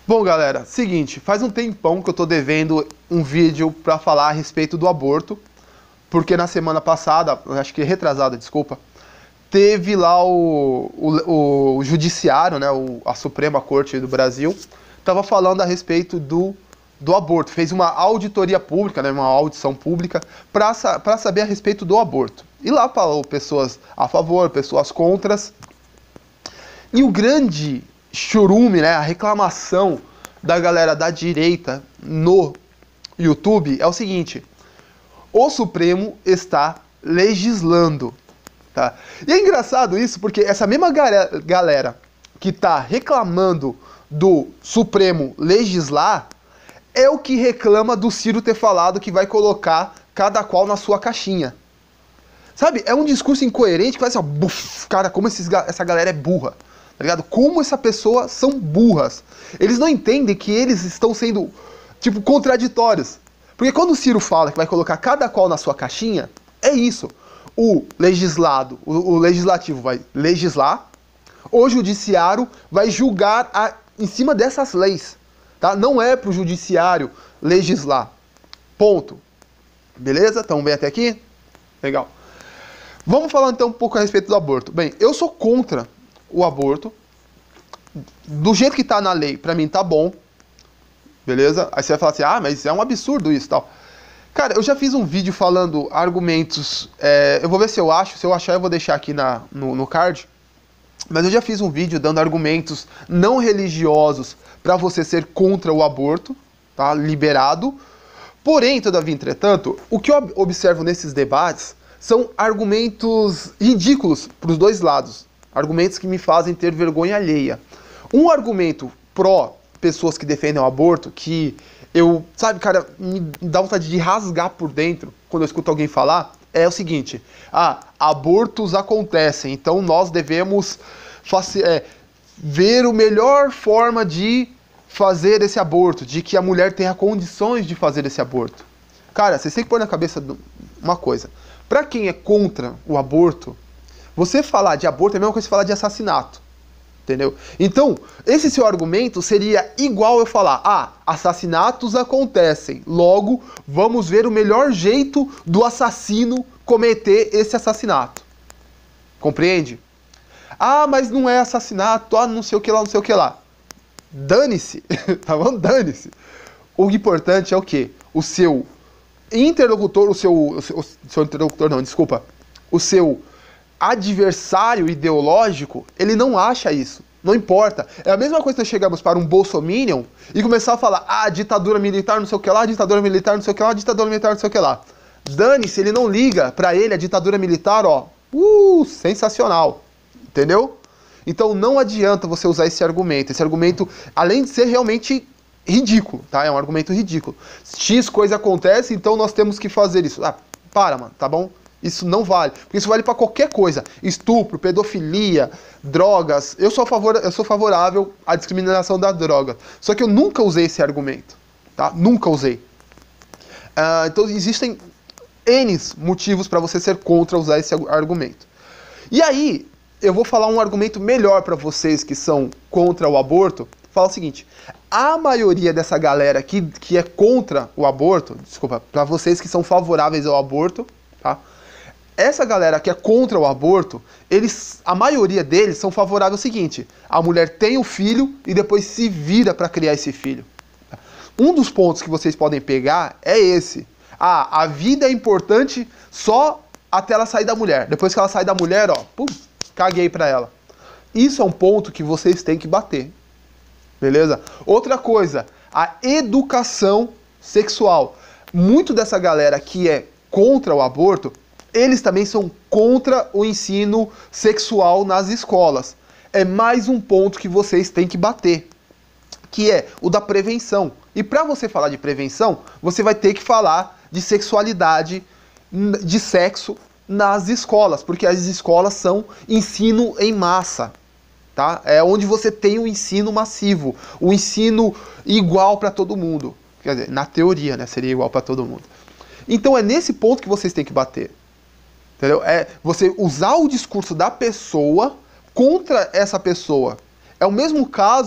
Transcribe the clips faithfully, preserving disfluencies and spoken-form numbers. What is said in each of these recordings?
Bom, galera, seguinte, faz um tempão que eu tô devendo um vídeo pra falar a respeito do aborto, porque na semana passada, acho que retrasada, desculpa, teve lá o, o, o judiciário, né, o, a Suprema Corte do Brasil, tava falando a respeito do, do aborto, fez uma auditoria pública, né, uma audição pública, pra, pra saber a respeito do aborto. E lá falou pessoas a favor, pessoas contras, e o grande churume, né, a reclamação da galera da direita no YouTube é o seguinte: o Supremo está legislando, tá? E é engraçado isso porque essa mesma galera que está reclamando do Supremo legislar é o que reclama do Ciro ter falado que vai colocar cada qual na sua caixinha. Sabe, é um discurso incoerente que faz assim, ó, buf, cara, como esses, essa galera é burra. Tá ligado? Como essa pessoa são burras. Eles não entendem que eles estão sendo, tipo, contraditórios. Porque quando o Ciro fala que vai colocar cada qual na sua caixinha, é isso. O legislado, o, o legislativo vai legislar, o judiciário vai julgar a, em cima dessas leis. Tá? Não é pro judiciário legislar. Ponto. Beleza? Então bem até aqui? Legal. Vamos falar então um pouco a respeito do aborto. Bem, eu sou contra o aborto, do jeito que tá na lei, pra mim tá bom, beleza? Aí você vai falar assim, ah, mas é um absurdo isso e tal. Cara, eu já fiz um vídeo falando argumentos, é, eu vou ver se eu acho, se eu achar eu vou deixar aqui na, no, no card, mas eu já fiz um vídeo dando argumentos não religiosos pra você ser contra o aborto, tá? Liberado. Porém, todavia, entretanto, o que eu observo nesses debates são argumentos ridículos pros dois lados. Argumentos que me fazem ter vergonha alheia. Um argumento pró pessoas que defendem o aborto, que eu, sabe, cara, me dá vontade de rasgar por dentro quando eu escuto alguém falar, é o seguinte: ah, abortos acontecem, então nós devemos é, ver a melhor forma de fazer esse aborto, de que a mulher tenha condições de fazer esse aborto. Cara, vocês têm que pôr na cabeça uma coisa. Pra quem é contra o aborto, você falar de aborto é a mesma coisa que falar de assassinato, entendeu? Então, esse seu argumento seria igual eu falar, ah, assassinatos acontecem, logo, vamos ver o melhor jeito do assassino cometer esse assassinato. Compreende? Ah, mas não é assassinato, ah, não sei o que lá, não sei o que lá. Dane-se, tá bom? Dane-se. O importante é o quê? O seu interlocutor, o seu, o seu, o seu interlocutor não, desculpa, o seu adversário ideológico, ele não acha isso. Não importa. É a mesma coisa que nós chegamos para um bolsominion e começar a falar, ah, ditadura militar não sei o que lá, ditadura militar não sei o que lá, ditadura militar não sei o que lá. Dane-se, ele não liga. Pra ele a ditadura militar, ó, uh, sensacional. Entendeu? Então não adianta você usar esse argumento. Esse argumento, além de ser realmente ridículo, tá? É um argumento ridículo. X coisa acontece, então nós temos que fazer isso. Ah, para, mano, tá bom? Isso não vale, porque isso vale para qualquer coisa. Estupro, pedofilia, drogas. Eu sou, a favor, eu sou favorável à discriminação da droga. Só que eu nunca usei esse argumento, tá? Nunca usei. Uh, então existem N motivos para você ser contra usar esse argumento. E aí, eu vou falar um argumento melhor para vocês que são contra o aborto. Fala o seguinte: a maioria dessa galera que, que é contra o aborto, desculpa, para vocês que são favoráveis ao aborto, tá? Essa galera que é contra o aborto, eles, a maioria deles são favoráveis ao seguinte: a mulher tem o filho e depois se vira para criar esse filho. Um dos pontos que vocês podem pegar é esse. Ah, a vida é importante só até ela sair da mulher. Depois que ela sai da mulher, ó, pum, caguei para ela. Isso é um ponto que vocês têm que bater. Beleza? Outra coisa, a educação sexual. Muito dessa galera que é contra o aborto, eles também são contra o ensino sexual nas escolas. É mais um ponto que vocês têm que bater, que é o da prevenção. E para você falar de prevenção, você vai ter que falar de sexualidade, de sexo nas escolas, porque as escolas são ensino em massa, tá? É onde você tem o ensino massivo, o ensino igual para todo mundo. Quer dizer, na teoria, né, seria igual para todo mundo. Então é nesse ponto que vocês têm que bater. Entendeu? É você usar o discurso da pessoa contra essa pessoa. É o mesmo caso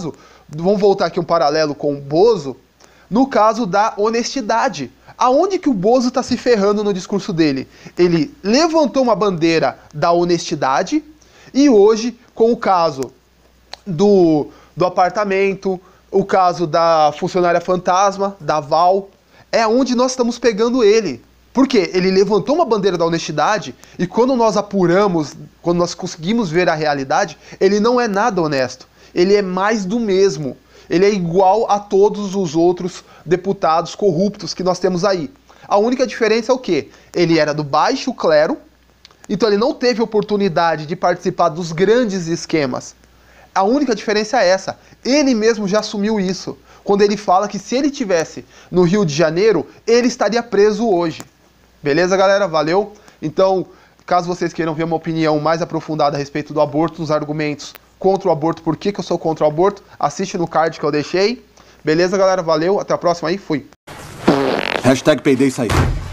vamos voltar aqui um paralelo com o Bozo, no caso da honestidade. Aonde que o Bozo está se ferrando no discurso dele? Ele levantou uma bandeira da honestidade e hoje, com o caso do, do apartamento, o caso da funcionária fantasma, da Val, é onde nós estamos pegando ele. Por quê? Ele levantou uma bandeira da honestidade e quando nós apuramos, quando nós conseguimos ver a realidade, ele não é nada honesto. Ele é mais do mesmo. Ele é igual a todos os outros deputados corruptos que nós temos aí. A única diferença é o quê? Ele era do baixo clero, então ele não teve oportunidade de participar dos grandes esquemas. A única diferença é essa. Ele mesmo já assumiu isso, quando ele fala que se ele tivesse no Rio de Janeiro, ele estaria preso hoje. Beleza, galera? Valeu? Então, caso vocês queiram ver uma opinião mais aprofundada a respeito do aborto, os argumentos contra o aborto, por que que eu sou contra o aborto, assiste no card que eu deixei. Beleza, galera? Valeu, até a próxima aí, fui. Hashtag peidei sair.